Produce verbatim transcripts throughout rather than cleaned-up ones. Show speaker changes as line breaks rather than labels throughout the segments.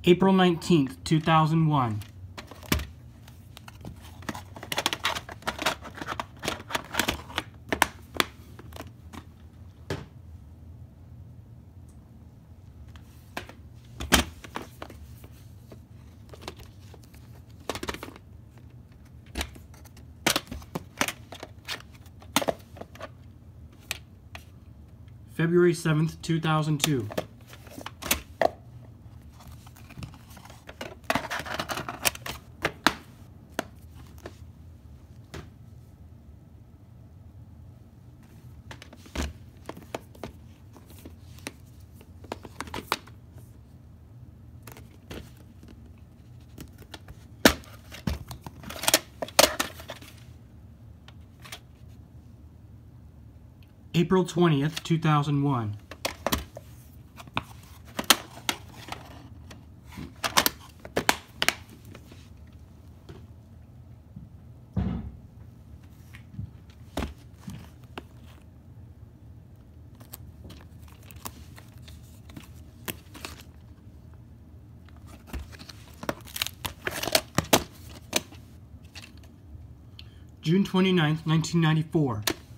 April nineteenth, two thousand one. February seventh, two thousand two. April twentieth, two thousand one. June twenty-ninth, nineteen ninety-four.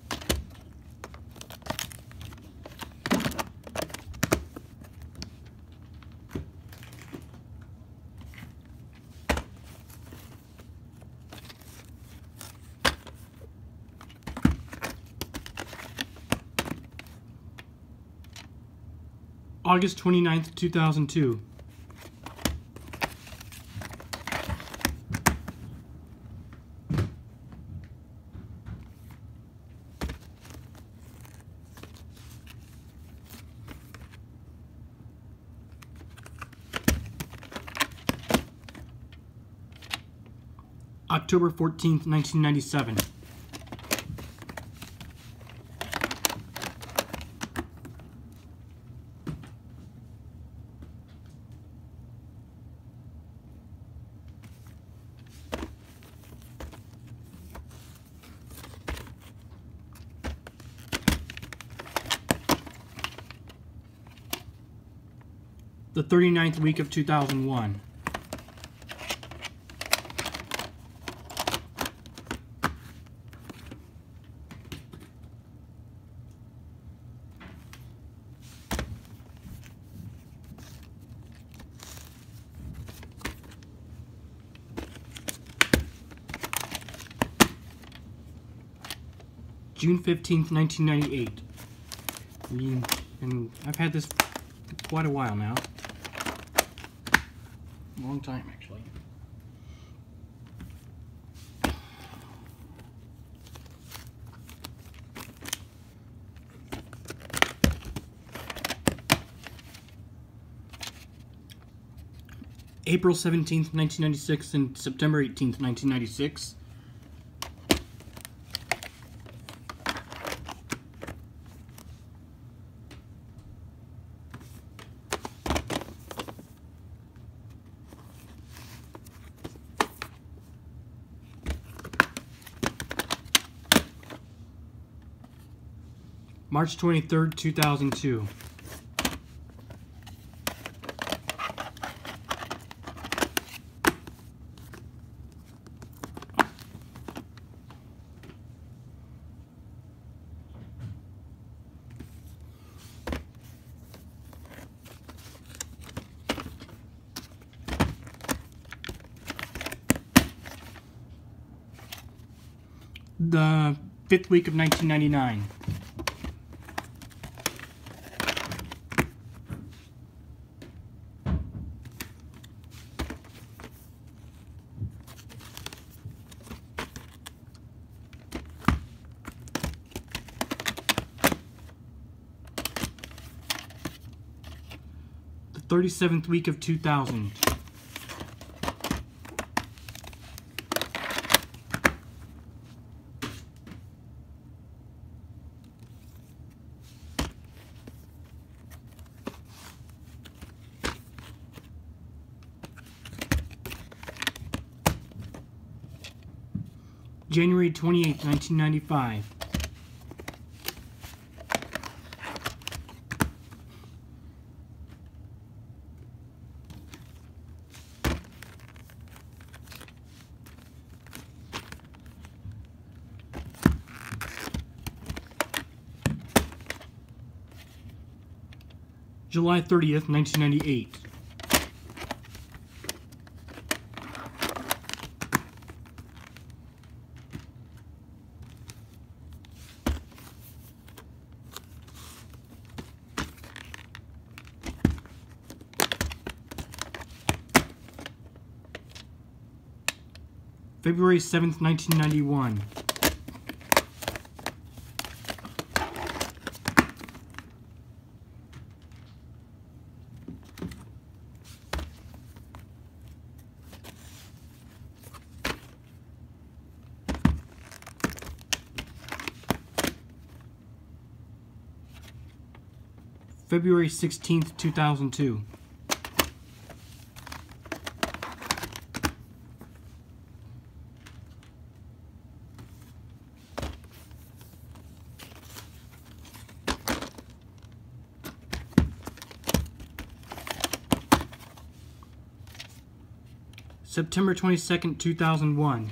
August twenty-ninth, two thousand two. October fourteenth, nineteen ninety-seven. The thirty-ninth week of two thousand one. June fifteenth, nineteen ninety-eight. And I've had this for quite a while now. Long time, actually. April seventeenth, nineteen ninety-six and September eighteenth, nineteen ninety-six. March twenty-third, two thousand two. The fifth week of nineteen ninety-nine. The thirty-seventh week of two thousand. January twenty-eighth, nineteen ninety-five. July thirtieth, nineteen ninety-eight. February seventh, nineteen ninety-one. February sixteenth, two thousand two. September twenty-second, two thousand one.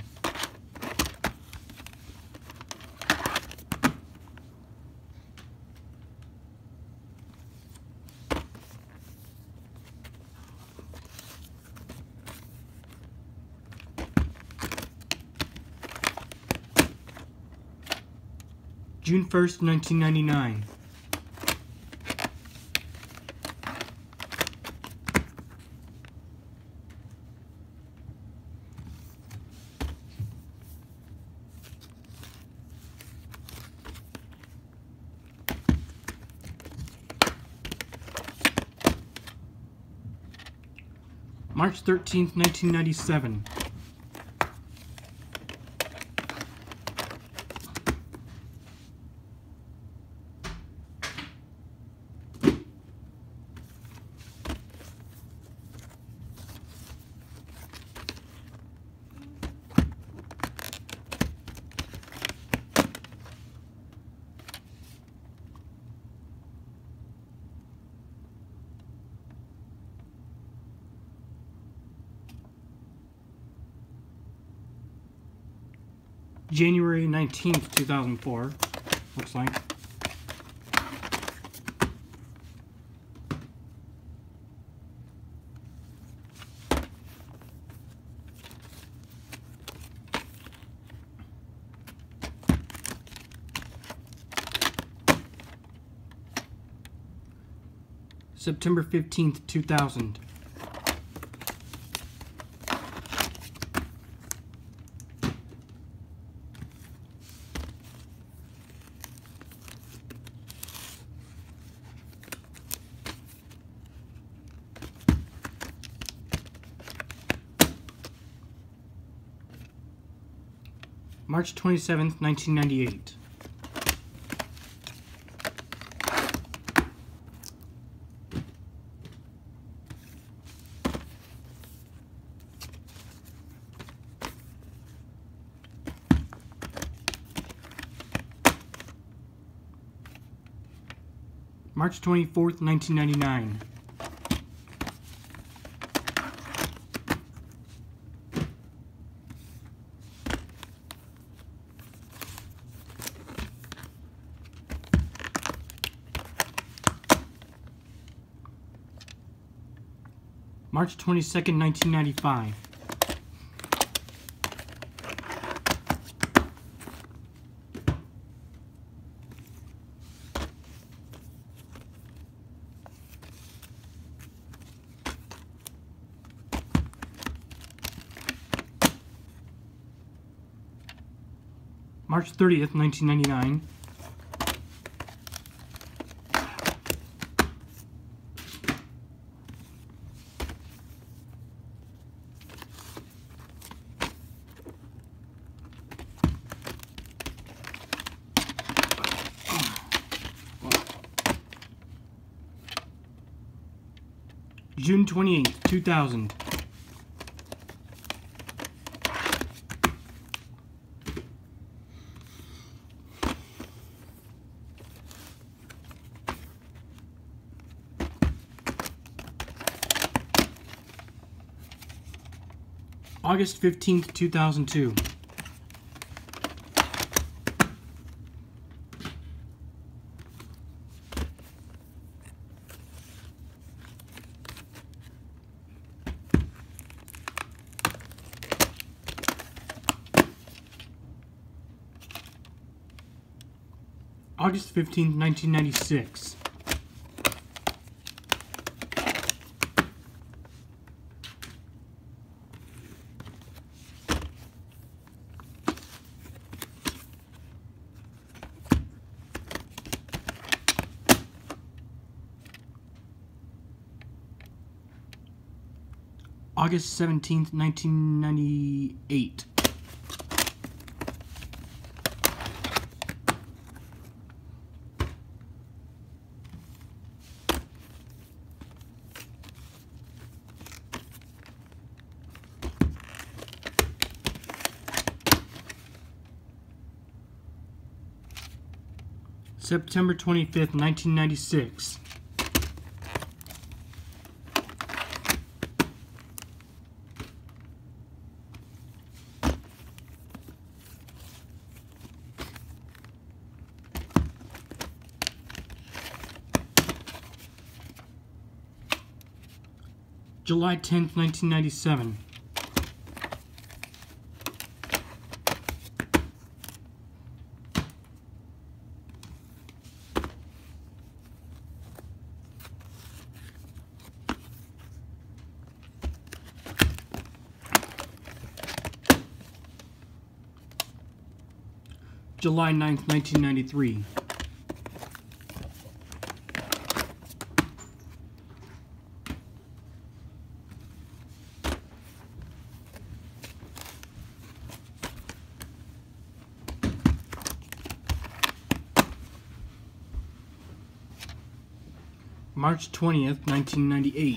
June first, nineteen ninety-nine. March thirteenth, nineteen ninety-seven. January nineteenth, two thousand four, looks like. September fifteenth, two thousand. March twenty-seventh, nineteen ninety-eight. March twenty-fourth, nineteen ninety-nine. March twenty-second, nineteen ninety-five. March thirtieth, nineteen ninety-nine. June twenty-eighth, two thousand. August fifteenth, two thousand two. August fifteenth, nineteen ninety-six. August seventeenth, nineteen ninety-eight. September twenty-fifth, nineteen ninety-six. July tenth, nineteen ninety-seven. July ninth, nineteen ninety-three. March twentieth, nineteen ninety-eight.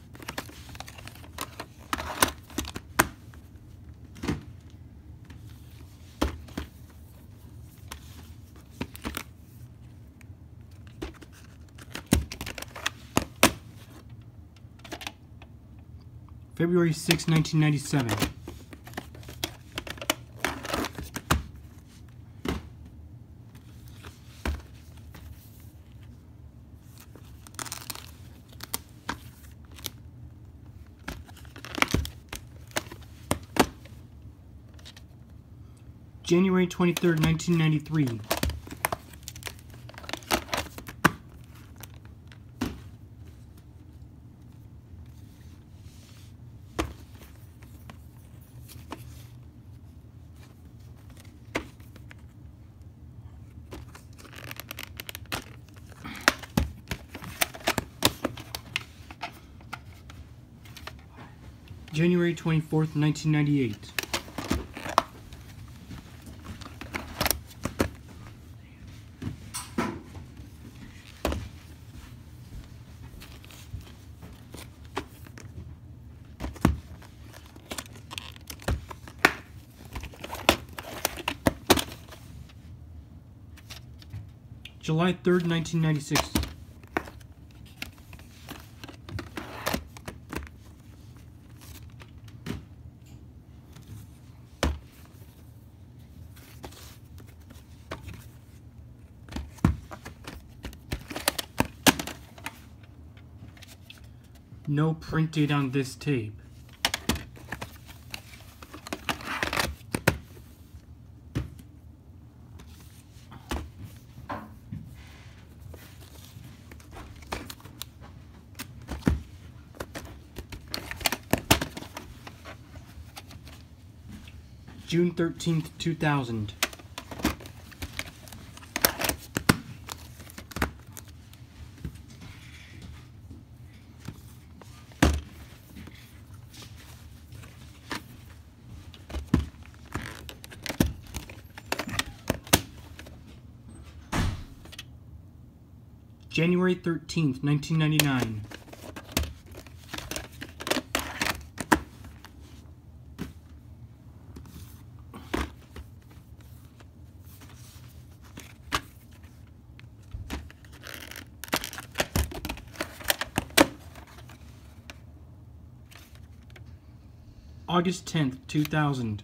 February sixth, nineteen ninety-seven. January twenty-third, nineteen ninety-three. January twenty-fourth, nineteen ninety-eight. July third, nineteen ninety-six. No print date on this tape. June thirteenth, two thousand. January thirteenth, nineteen ninety-nine. August tenth, two thousand.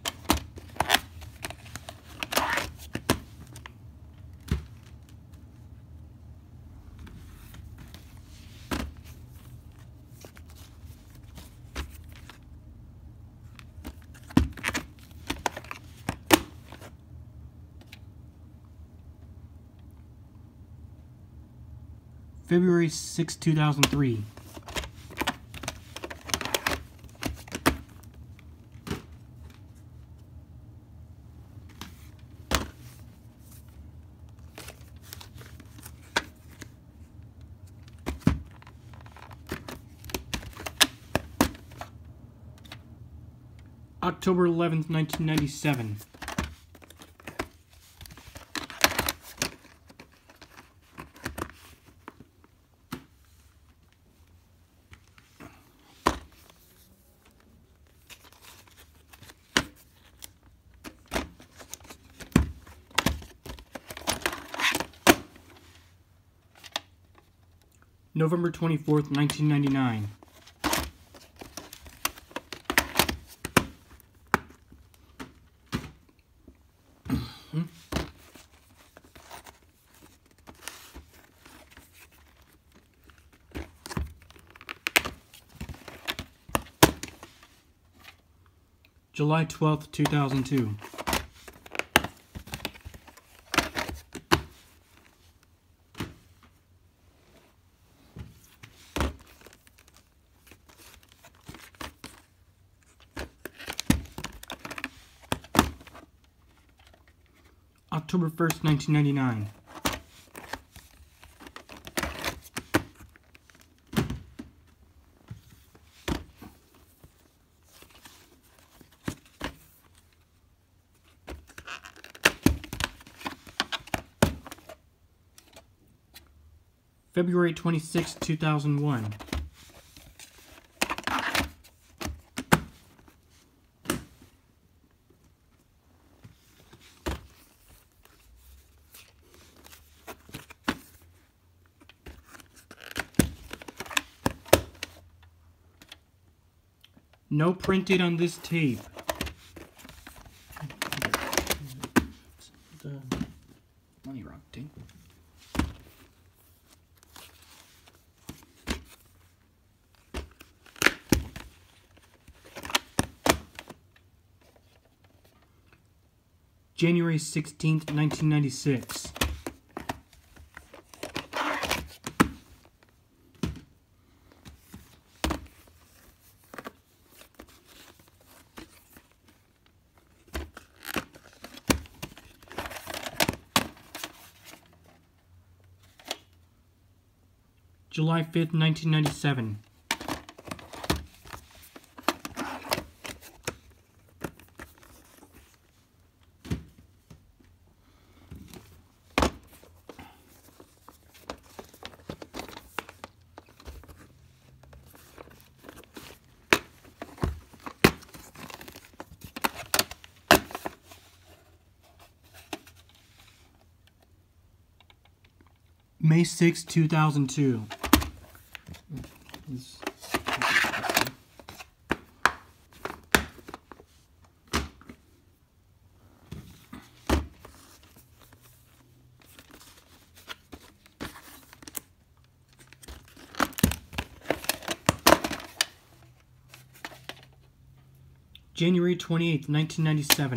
February sixth, two thousand three. October eleventh, nineteen ninety-seven. November twenty-fourth, nineteen ninety-nine. July twelfth, two thousand two. October first, nineteen ninety-nine. February twenty-sixth, two thousand one. No printed on this tape. The money rock tape. January sixteenth, nineteen ninety-six. July fifth, nineteen ninety-seven. May sixth, two thousand two. January twenty-eighth, nineteen ninety-seven.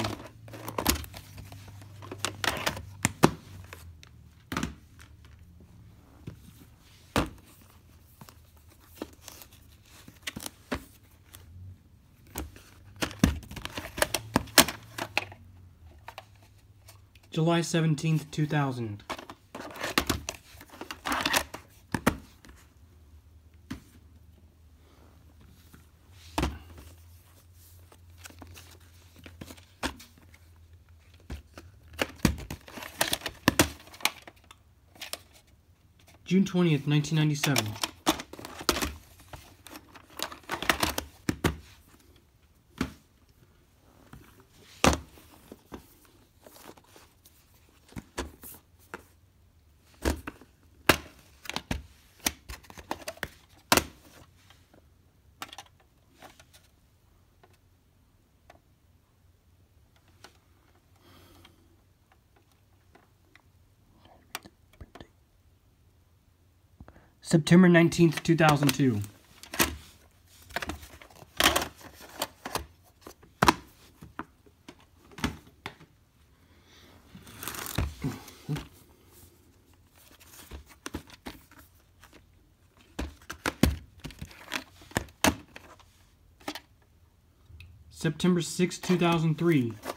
July seventeenth, two thousand. June twentieth, nineteen ninety-seven. September nineteenth, two thousand two. September sixth, two thousand three.